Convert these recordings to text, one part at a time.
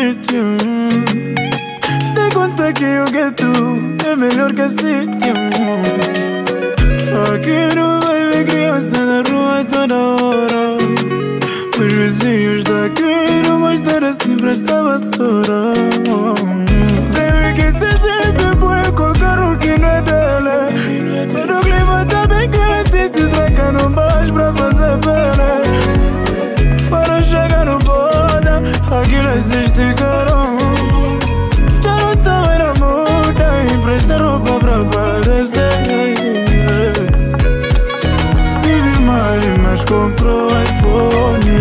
sítio. Dei conta que o gueto é melhor que a sítio. Aqui não vai ver criança na rua toda hora. Os vizinhos daqui não gostam assim pra esta vassoura. Teve que ser sempre boa com o carro que não é dela. Quando o clima tá bem quente, se tranca no baixo pra fazer pele. Para chegar no boda, aquilo existe carão. Já não tá mais na moda, empresta roupa pra parecer. Vive mal, mas comprou iPhone.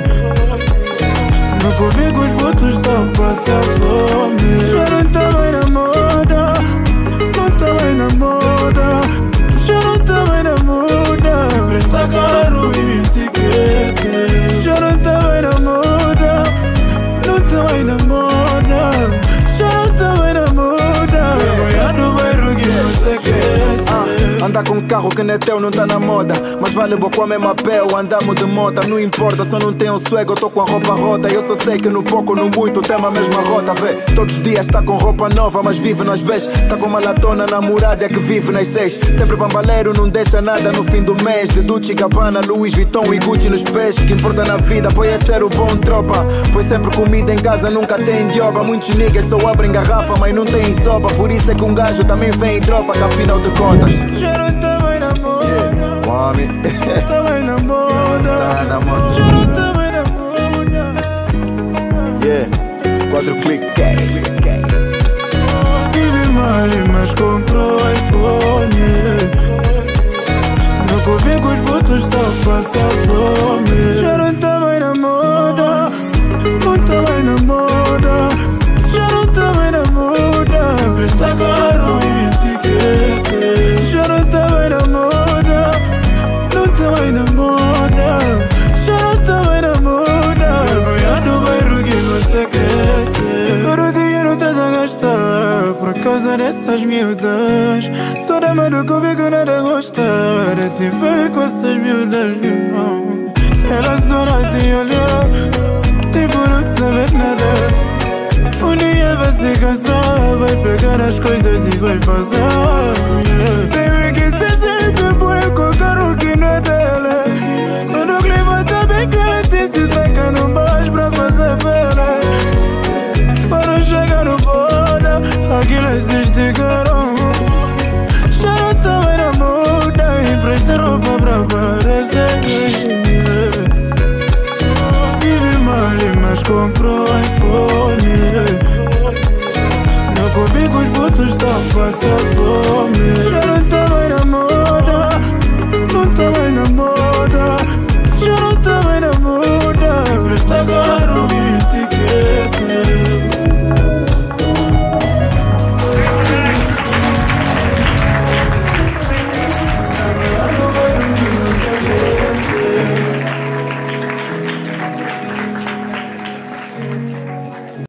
No comigo os votos estão passando fome. Já não tá mais na moda, não tá mais na moda. Já não tá mais na moda, presta caro e me etiquete. Já não tá mais na moda, não tá mais na moda. Já não tá mais na moda, vergonha do bairro que não se aquece. Andar com um carro que não é teu não tá na moda. Mas vale boa com a mesma pele, andamos de moto. Não importa, só não tenho swag, eu tô com a roupa rota. Eu só sei que no pouco, no muito, temos a mesma rota. Vê, todos os dias tá com roupa nova, mas vive nas vezes. Tá com uma latona namorada que vive nas 6. Sempre bambaleiro, não deixa nada no fim do mês. De Dolce & Gabbana, Louis Vuitton e Gucci nos pés. O que importa na vida, pois é ser o bom tropa. Pois sempre comida em casa, nunca tem dioba. Muitos niggas só abrem garrafa, mas não tem sopa. Por isso é que um gajo também vem em tropa, que afinal de contas já não tá mais na moda, homem, não tá mais na moda. tá na moda. Já não tá mais na moda. Yeah, 4 cliques. Vive mal, mas comprou iPhone. No comigo os votos estão passando fome. Já não tá mais na moda, não tá mais na moda. Já não tá mais na moda, presta caro e me etiquete. Já não tá mais na moda, não tá mais na moda. Já não tá mais na moda, vergonha do bairro que não se aquece. Todo o dinheiro estás a gastar por causa dessas miúdas. Toda mano comigo nada gostar de te ver com essas miúdas. Ela só não te olhou, tipo não tá vendo nada. Um dia vai se cansar, vai pegar as coisas e vai passar. Teve que ser sempre boa com o carro que não é dela. Quando o clima tá bem quente, se tranca no baixo pra fazer pele. Para chegar no boda, aquilo existe carão. Já não tá mais na moda, empresta roupa pra parecer.